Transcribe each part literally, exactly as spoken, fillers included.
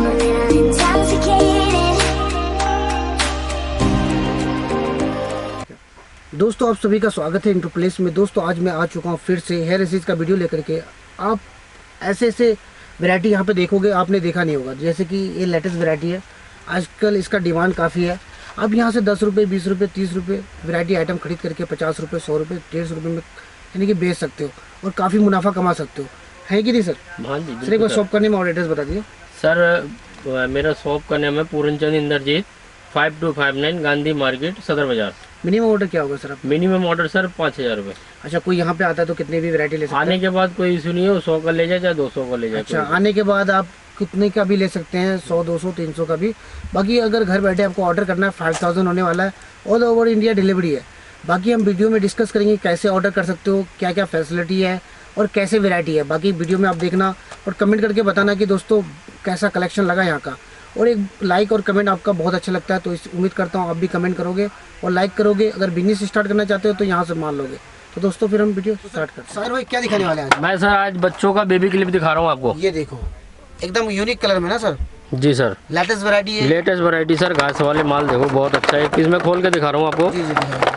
दोस्तों आप सभी का स्वागत है इंटू प्लेस में। दोस्तों आज मैं आ चुका हूँ फिर से हेयर एसेसरीज का वीडियो लेकर के। आप ऐसे ऐसे वैरायटी यहाँ पे देखोगे आपने देखा नहीं होगा। जैसे कि ये लेटेस्ट वैरायटी है, आजकल इसका डिमांड काफ़ी है। आप यहाँ से दस रुपये बीस रुपये तीस रुपये वैरायटी आइटम खरीद करके पचास रुपये सौ रुपये डेढ़ सौ रुपये में यानी कि बेच सकते हो और काफ़ी मुनाफा कमा सकते हो, है कि नहीं सर? हाँ जी। सर एक बार शॉप का नेम और एड्रेस बता दीजिए। सर मेरा शॉप का नाम है Puranchand Indrajit, five two five nine Gandhi market Sadar Bazaar. Minimum order क्या होगा सर आप? मिनिमम ऑर्डर सर पाँच हज़ार रुपये। अच्छा, कोई यहाँ पे आता है तो कितनी भी वैरायटी ले सकते हैं? आने के बाद कोई इशू नहीं है, सौ का ले जाए चाहे दो सौ का ले जाए। अच्छा, आने के बाद आप कितने का भी ले सकते हैं, सौ दो सौ तीन सौ का भी। बाकी अगर घर बैठे आपको ऑर्डर करना है फाइव थाउजेंड होने वाला है, ऑल ओवर इंडिया डिलीवरी है। बाकी हम वीडियो में डिस्कस करेंगे कैसे ऑर्डर कर सकते हो, क्या क्या फैसिलिटी है और कैसे वैरायटी है। बाकी वीडियो में आप देखना और कमेंट करके बताना कि दोस्तों कैसा कलेक्शन लगा यहाँ का। और एक लाइक और कमेंट आपका बहुत अच्छा लगता है, तो इस उम्मीद करता हूँ आप भी कमेंट करोगे और लाइक करोगे। अगर बिजनेस स्टार्ट करना चाहते हो तो यहाँ से मान लोगे। तो दोस्तों फिर हम वीडियो स्टार्ट करते हैं। साहिर भाई क्या दिखाने वाले हैं आज? मैं सर आज बच्चों का बेबी क्लिप दिखा रहा हूँ आपको। ये देखो एकदम यूनिक कलर में ना सर? जी सर, लेटेस्ट वैरायटी है। लेटेस्ट वैरायटी सर, घास वाले माल देखो बहुत अच्छा है। इसमें खोल के दिखा रहा हूँ आपको। जी जी दिखाइए।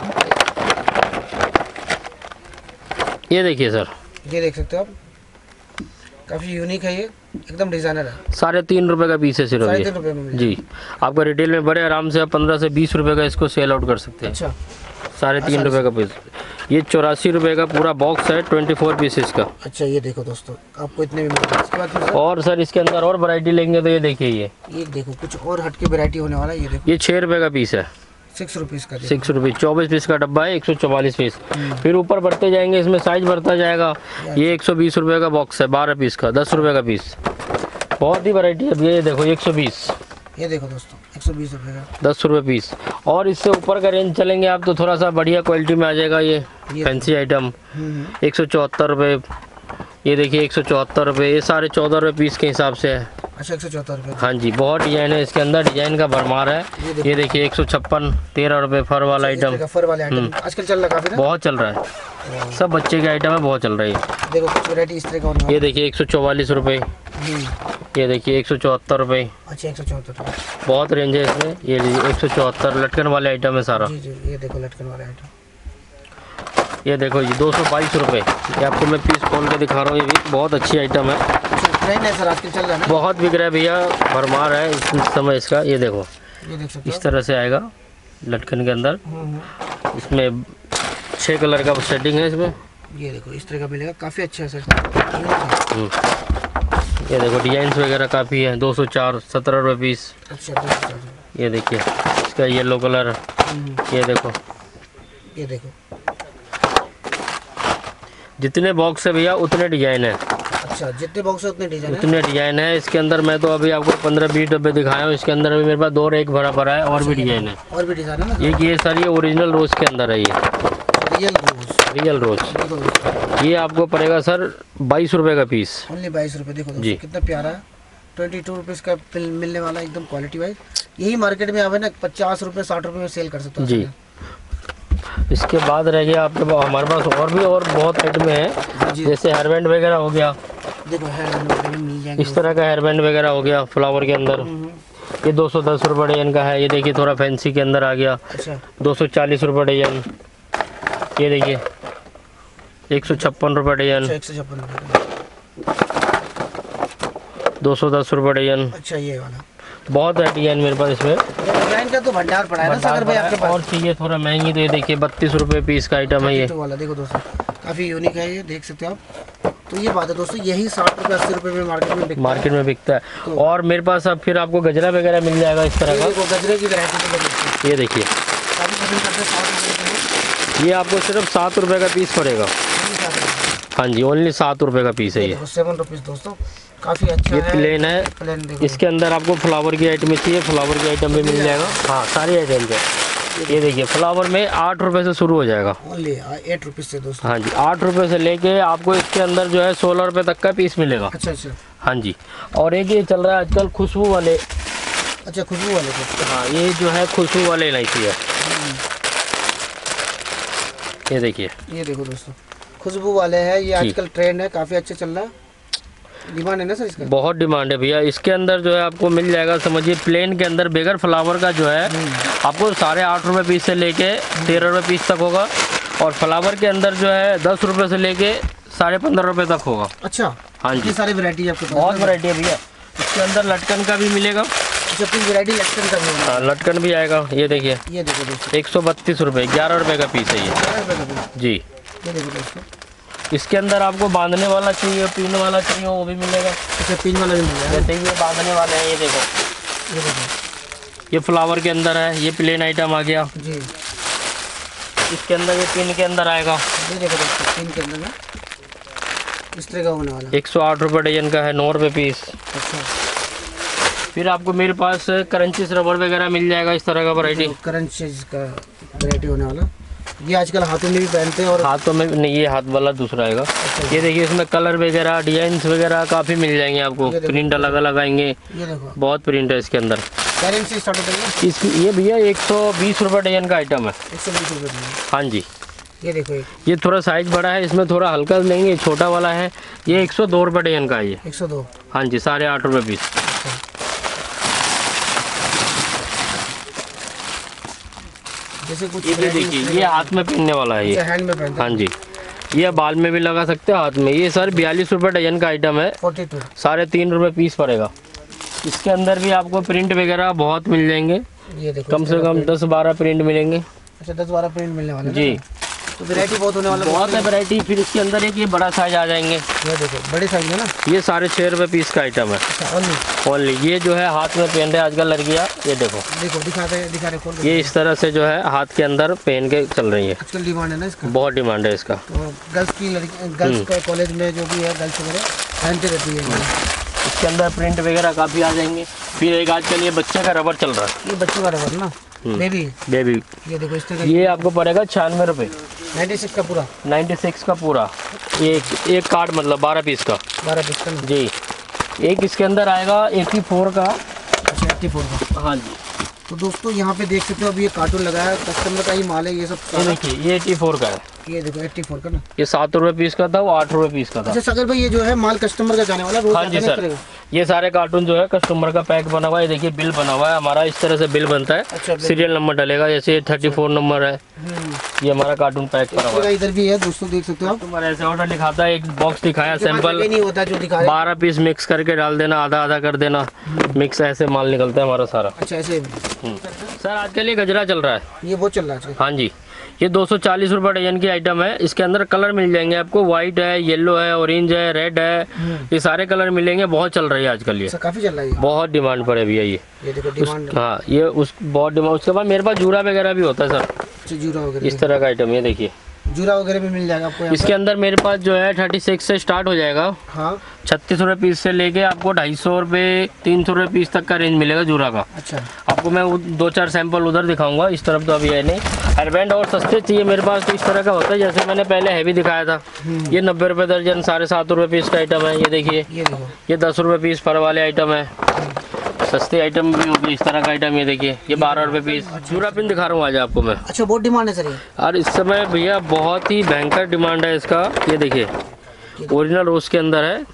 ये देखिए सर, ये देख सकते हो आप, काफ़ी यूनिक है, ये एकदम डिजाइनर है। साढ़े तीन रुपए का पीस है सिर्फ साढ़े ये। तीन रुपये में जी, आपका रिटेल में बड़े आराम से आप पंद्रह से बीस रुपए का इसको सेल आउट कर सकते हैं। अच्छा, साढ़े तीन रुपए का पीस। ये चौरासी रुपए का पूरा बॉक्स है, ट्वेंटी फोर पीसेस का। अच्छा ये देखो दोस्तों, आपको इतने में मिलेगा। इसके बाद फिर सर? और सर इसके अंदर और वैरायटी लेंगे तो ये देखिए, ये ये देखो कुछ और हटके वैरायटी होने वाला है। ये देखो ये छः रुपए का पीस है, सिक्स रुपीज़ का। सिक्स रुपीज़ चौबीस पीस का डब्बा है, एक सौ चौवालीस पीस। फिर ऊपर बढ़ते जाएंगे, इसमें साइज बढ़ता जाएगा। ये एक सौ बीस रुपये का बॉक्स है, बारह पीस का, दस रुपये का पीस। बहुत ही वैरायटी है। ये देखो एक सौ बीस, ये देखो दोस्तों एक सौ बीस रुपये का, दस रुपये पीस। और इससे ऊपर का रेंज चलेंगे आप तो थोड़ा सा बढ़िया क्वालिटी में आ जाएगा। ये फैंसी आइटम एक सौ चौहत्तर रुपये। ये देखिए एक सौ चौहत्तर रुपये। ये सारे चौदह रुपये पीस के हिसाब से है। अच्छा एक सौ चौहत्तर रुपये। हाँ जी, बहुत डिजाइन है इसके अंदर, डिजाइन का भरमार है। ये देखिए एक सौ छप्पन, तेरह रुपये फर वाला आइटम। फर वाले आइटम आजकल चल रहा है, बहुत चल रहा है। सब बच्चे के आइटम है, बहुत चल रही है। देखो कुछ वैरायटी इस तरह का होने वाला है। ये देखिए एक सौ चौवालीस रुपये। ये देखिए एक सौ चौहत्तर रुपये। अच्छा एक सौ चौहत्तर रुपये, बहुत रेंज है इसमें। ये लीजिए एक सौ चौहत्तर, लटकन वाले आइटम है सारा। जी जी ये देखो लटकन वाले आइटम। ये देखो ये दो सौ बाईस रुपये। ये आपको मैं पीस खोल के दिखा रहा हूँ। ये भी बहुत अच्छी आइटम है, ट्रेंड है सर आजकल चल रहा है ना? बहुत बिक रहा है भैया, भरमार है इस समय इसका। ये देखो ये देख सकते इस तरह से आएगा लटकन के अंदर। इसमें छः कलर का सेटिंग है इसमें। ये देखो इस तरह का मिलेगा, काफ़ी अच्छा है सर। ये देखो डिजाइन वगैरह काफ़ी है। दो सौ चार, सत्रह रुपये पीस। अच्छा ये देखिए इसका येलो कलर। ये देखो, ये देखो जितने बॉक्स है भैया उतने डिजाइन है। अच्छा जितने बॉक्स है उतने डिजाइन है। उतने डिजाइन है इसके अंदर। मैं तो अभी आपको पंद्रह बीस डब्बे दिखाया हूँ। इसके अंदर भी मेरे पास दो एक भरा भरा है, और भी डिजाइन है। और भी डिजाइन है ना? ये ये सर ये ओरिजिनल रोज के अंदर है। ये रियल रोज, रियल रोज। ये आपको पड़ेगा सर बाईस रुपए का पीस। ओनली बाईस रुपये। देखो जी कितना प्यारा है, ट्वेंटी टू रुपीज़ का मिलने वाला, एकदम क्वालिटी वाइज। यही मार्केट में आवे ना पचास रुपये साठ रुपये में सेल कर सकते हो जी। इसके बाद रह गया आपके पास, हमारे पास और भी और बहुत आइटम है। जैसे हेयर बैंड वगैरह हो गया। देखो हेयर बैंड वगैरह मिल जाएंगे इस तरह का हेयर बैंड वगैरह हो गया फ्लावर के अंदर। ये दो सौ दस रुपये डजन का है। ये देखिए थोड़ा फैंसी के अंदर आ गया। अच्छा दो सौ चालीस रुपये डजन। ये देखिए एक सौ छप्पन रुपये डजन। एक सौ छप्पन रुपये, दो सौ दस रुपये डजन। अच्छा ये वाला बहुत है डिजाइन मेरे पास इसमें। डिजाइन का तो भंडार पड़ा है ना सागर भाई आपके पास। और चाहिए थोड़ा महंगी तो ये देखिए बत्तीस रुपये पीस का आइटम है ये वाला। देखो दोस्तों काफ़ी यूनिक है, ये देख सकते हो आप। तो ये बात है दोस्तों, यही साठ रुपये अस्सी रुपये में मार्केट में बिकता मार्केट में बिकता है। तो और मेरे पास अब फिर आपको गजरा वगैरह मिल जाएगा इस तरह का। गजरे की वैरायटी। ये देखिए ये आपको सिर्फ सात रुपये का पीस पड़ेगा। हाँ जी, ओनली सात रुपये का पीस है ये। सेवन रुपीज़ दोस्तों, काफ़ी अच्छा ये है। प्लेन है। प्लेन इसके अंदर आपको फ्लावर की आइटम चाहिए, फ्लावर की आइटम भी मिल जाएगा। हाँ सारी आइटम है। ये देखिए फ्लावर में आठ रुपए से शुरू हो जाएगा। ओनली एट रुपीज़ से दोस्तों। हाँ जी, आठ रुपए से लेके आपको इसके अंदर जो है सोलह रुपए तक का पीस मिलेगा। अच्छा अच्छा। हाँ जी, और एक ये चल रहा है आजकल खुशबू वाले। अच्छा खुशबू वाले को। हाँ ये जो है खुशबू वाले इलायची है। ये देखिए, ये देखो दोस्तों खुशबू वाले हैं, ये आजकल ट्रेंड है, काफ़ी अच्छा चल रहा है। डिमांड है ना सर इसका? बहुत डिमांड है भैया। इसके अंदर जो है आपको मिल जाएगा, समझिए प्लेन के अंदर बगैर फ्लावर का जो है आपको साढ़े आठ रुपये पीस से लेके तेरह रुपये पीस तक होगा, और फ्लावर के अंदर जो है दस रुपये से लेके साढ़े पंद्रह रुपये तक होगा। अच्छा, हाँ जी, ये सारी वैरायटी है आपके पास? बहुत वैरायटी है भैया। इसके अंदर लटकन का भी मिलेगा। अच्छा, फिर वैरायटी लटकन का भी होगा? हाँ, लटकन भी आएगा। ये देखिए, ये देखो दोस्तों, एक सौ बत्तीस रुपये, ग्यारह रुपये का पीस है ये जी। ये देखो दोस्तों, इसके अंदर आपको बांधने वाला चाहिए, पिन वाला चाहिए, वो भी मिलेगा। अच्छा, पिन वाला भी मिलेगा? जैसे ये बांधने वाले हैं, ये देखो, ये देखो, ये फ्लावर के अंदर है, ये प्लेन आइटम आ गया जी। इसके अंदर, ये पिन के अंदर आएगा। ये देखो दोस्तों, पिन के अंदर ना इस तरह का होने वाला। एक सौ आठ रुपये डजन का है, नौ रुपये पीस। अच्छा, फिर आपको मेरे पास क्रंचीज रबड़ वगैरह मिल जाएगा, इस तरह का वैरायटी। क्रंचीज का वैरायटी होने वाला। ये आजकल हाथों में भी पहनते हैं, और हाथों में नहीं, ये हाथ वाला दूसरा आएगा। ये देखिए, इसमें कलर वगैरह डिजाइन वगैरह काफ़ी मिल जाएंगे आपको, प्रिंट अलग अलग आएंगे। ये देखो, बहुत प्रिंट है इसके अंदर। क्या रेंज से स्टार्ट होता है इसकी ये भैया एक सौ बीस रुपये डजन का आइटम है। एक सौ बीस रुपये? हाँ जी। ये देखो, एक ये थोड़ा साइज बड़ा है, इसमें थोड़ा हल्का लेंगे, छोटा वाला है, ये एक सौ दो रुपये डजन का है ये। एक सौ दो? हाँ जी, साढ़े आठ रुपये पीस। जैसे कुछ ये भी देखिए, ये हाथ में पहनने वाला है ये। हैंड में पहनते हाँ जी, ये बाल में भी लगा सकते हैं, हाथ में। ये सर बयालीस रुपये डजन का आइटम है, फोर्टी टू, साढ़े तीन रुपये पीस पड़ेगा। इसके अंदर भी आपको प्रिंट वगैरह बहुत मिल जाएंगे, ये देखो, कम से कम दस बारह प्रिंट मिलेंगे। अच्छा, दस बारह प्रिंट मिलने वाले जी, तो वैरायटी बहुत होने वाला। बहुत है वैरायटी। फिर इसके अंदर एक ये बड़ा साइज आ जाएंगे, ये देखो, बड़े साइज है ना? ये साढ़े छः रुपये पीस का आइटम है। अच्छा, ओनली? ओनली। ये जो है हाथ में पहन रहे आजकल लड़कियाँ, ये देखो, देखो, दिखाते हैं, दिखा रहे खोल के। ये इस तरह से जो है हाथ के अंदर पहन के चल रही है। आजकल डिमांड है ना इसका? बहुत डिमांड है इसका। तो गर्ल्स की लड़की, गर्ल्स का कॉलेज में जो भी है, गर्ल्स वगैरह पहनते रहती है। इसके अंदर प्रिंट वगैरह काफ़ी आ जाएंगे। फिर एक आजकल ये बच्चे का रबड़ चल रहा है, ये बच्चों का रबड़ ना, बेबी। बेबी। ये देखो, इस तरह ये आपको पड़ेगा छियानवे रुपये, नाइन्टी सिक्स का पूरा? नाइन्टी सिक्स का पूरा। ये एक, एक कार्ड मतलब बारह पीस का। बारह पीस का ना? जी। एक इसके अंदर आएगा एट्टी फोर का। अच्छा, एट्टी फोर का? हाँ जी। तो दोस्तों यहाँ पे देख सकते हो, अब ये कार्टून लगाया है, कस्टमर का ही माल है ये सब। ये देखिए, ये एट्टी फोर का है। ये देखो, एट्टी फोर का ना? ये सात रुपये पीस का था, वो आठ रुपये पीस का था। अच्छा सागर भाई, ये जो है माल कस्टमर का जाने वाला रोज? हाँ जी सर, ये सारे कार्टून जो है कस्टमर का पैक बना हुआ है। देखिए, बिल बना हुआ है हमारा, इस तरह से बिल बनता है। अच्छा, सीरियल नंबर डलेगा, जैसे थर्टी फोर नंबर है, ये हमारा कार्टून पैक करा हुआ है। इधर भी है दोस्तों, देख सकते हो आप। कस्टमर ऐसे ऑर्डर लिखाता है, एक बॉक्स दिखाया सैंपल, नहीं होता जो दिखा रहे। बारह पीस मिक्स करके डाल देना, आधा आधा कर देना, मिक्स ऐसे माल निकलता है हमारा सारा। अच्छा, ऐसे सर आजकल ये गजरा चल रहा है। ये बहुत चल रहा है। हाँ जी, ये दो सौ चालीस रुपये डजन की आइटम है। इसके अंदर कलर मिल जाएंगे आपको, व्हाइट है, येलो है, ऑरेंज है, रेड है, ये सारे कलर मिलेंगे। बहुत चल रही है आजकल ये, काफी चल रहा है, बहुत डिमांड पर है भैया ये। ये देखो उस, डिमांड। हाँ, ये उस बहुत डिमांड। उसके बाद मेरे पास जूरा वगैरह भी होता है सर, जूरा वगैरह इस तरह का आइटम। ये देखिए, जूरा वगैरह भी मिल जाएगा आपको यहाँ इसके अंदर मेरे पास जो है थर्टी सिक्स से स्टार्ट हो जाएगा। हाँ, छत्तीस रुपये पीस से लेके आपको ढाई सौ रुपये तीन सौ रुपये पीस तक का रेंज मिलेगा जूरा का। अच्छा, आपको मैं वो दो चार सैंपल उधर दिखाऊंगा, इस तरफ तो अभी है नहीं। हेयरबैंड और सस्ते चाहिए मेरे पास तो इस तरह का होता है, जैसे मैंने पहले हैवी दिखाया था। ये नब्बे रुपये दर्जन, साढ़े सात रुपये पीस का आइटम है। ये देखिए, ये देखो, ये दस रुपये पीस फर वाले आइटम है। सस्ते आइटम भी होगी इस तरह का आइटम। ये देखिए, ये बारह रुपये पीस जूरा पिन दिखा रहा हूँ आज आपको मैं। अच्छा, बहुत डिमांड है सर ये। और इस समय भैया बहुत ही भयंकर डिमांड है इसका। ये देखिए, ओरिजिनल रोज के अंदर है।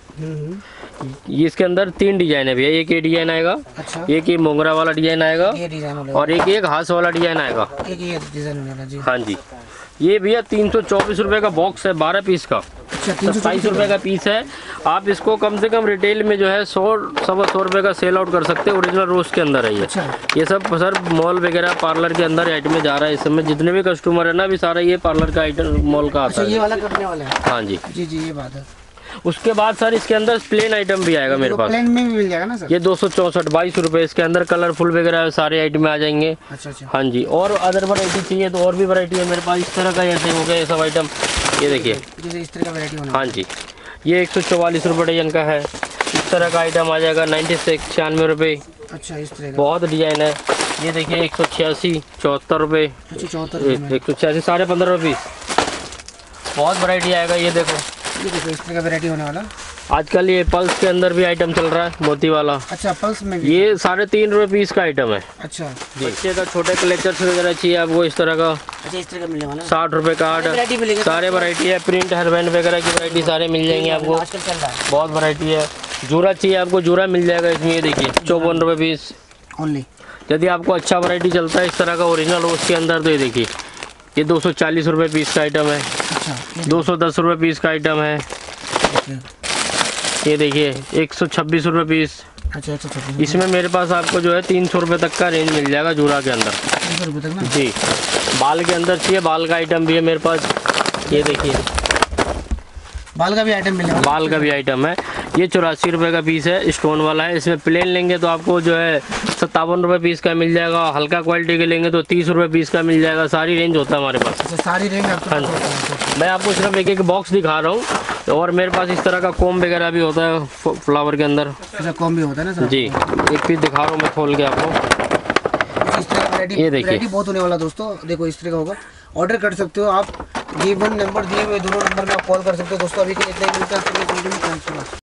ये इसके अंदर तीन डिजाइन है भैया, एक ये डिजाइन आएगा, अच्छा, एक ये मोगरा वाला डिजाइन आएगा, ये डिजाइन और एक एक हाथ वाला डिजाइन आएगा। एक ये डिजाइन वाला जी। हाँ जी, ये भैया तीन सौ चौबीस रुपये का बॉक्स है, बारह पीस का, अच्छा, सत्ताईस रुपये का पीस है। आप इसको कम से कम रिटेल में जो है सौ सवा सौ रुपये का सेल आउट कर सकते हैं। ओरिजिनल रोज के अंदर है ये। अच्छा, ये सब सर मॉल वगैरह पार्लर के अंदर आइटम में जा रहा है इस समय। जितने भी कस्टमर है ना, अभी सारा ये पार्लर का आइटम मॉल का आता अच्छा, है। ये वाला करने वाला है? हाँ जी जी जी, ये बात है। उसके बाद सर इसके अंदर प्लेन आइटम भी आएगा मेरे पास। प्लेन में भी मिल जाएगा ना सर? ये दो सौ चौंसठ बाईस रुपये, इसके अंदर कलरफुल वगैरह सारे आइटम आ जाएंगे। अच्छा अच्छा, हाँ जी, और अदर वैरायटी चाहिए तो और भी वैरायटी है मेरे पास इस तरह का। ऐसे हो गया ये सब आइटम। ये देखिए, जैसे इस तरह का वैरायटी होना। हाँ जी, ये एक सौ चौवालीस रुपये डजन का है। इस तरह का आइटम आ जाएगा नाइन्टी सिक्स छियानवे रुपये। अच्छा, इस तरह का बहुत डिजाइन है। ये देखिए, एक सौ छियासी चौहत्तर रुपये, अच्छा, चौहत्तर एक सौ छियासी साढ़े पंद्रह रुपये। बहुत वैरायटी आएगा। ये देखो, ये देखो, इस तरह का वैरायटी होने वाला। आजकल ये पल्स के अंदर भी आइटम चल रहा है मोती वाला। अच्छा, पल्स में भी। ये साढ़े तीन रुपए पीस का आइटम है। अच्छा जी, बच्चे का छोटे कलेक्टर्स वगैरह चाहिए आपको इस तरह का, अच्छा, इस तरह का मिलने वाला है। साठ रुपए का आठ, वैरायटी मिलेगा, सारे वैरायटी है, प्रिंट हेयरबैंड वगैरह की वैरायटी सारे मिल जाएंगे आपको, आजकल चल रहा है। बहुत वैरायटी है। जूरा चाहिए आपको, जूरा मिल जाएगा इसमें, ये देखिए चौवन रुपए पीस ओनली। यदि आपको अच्छा वैरायटी चलता है इस तरह का ओरिजिनल रोज के अंदर, तो ये देखिए ये दो सौ चालीस रुपये पीस का आइटम है, अच्छा, दो सौ दस रुपये पीस का आइटम है। ये देखिए एक सौ छब्बीस रुपये पीस। अच्छा, एक सौ छब्बीस। इसमें मेरे पास आपको जो है तीन सौ रुपये तक का रेंज मिल जाएगा जूरा के अंदर। तीन सौ रुपये तक ना? जी, बाल के अंदर चाहिए, बाल का आइटम भी है मेरे पास। ये देखिए बाल का भी आइटम मिलेगा। बाल का भी आइटम है। ये चौरासी रुपये का पीस है, स्टोन वाला है। इसमें प्लेन लेंगे तो आपको जो है सत्तावन रुपये पीस का मिल जाएगा, हल्का क्वालिटी के लेंगे तो तीस रुपये पीस का मिल जाएगा। सारी रेंज होता है हमारे पास। अच्छा, सारी रेंज आपके हाँ पास होता है। मैं आपको सिर्फ एक एक बॉक्स दिखा रहा हूँ। और मेरे पास इस तरह का कोम वगैरह भी होता है फ्लावर के अंदर। अच्छा, कॉम भी होता है ना सर? जी, एक पीस दिखा रहा हूँ मैं खोल के आपको। इस तरह का वैरायटी, ये देखिए। वैरायटी बहुत होने वाला दोस्तों। देखो इस तरह का होगा, ऑर्डर कर सकते हो आप। गिवन नंबर दिए हुए दोनों नंबर में आप कॉल कर सकते हो दोस्तों। अभी के लिए इतना ही मिलता है।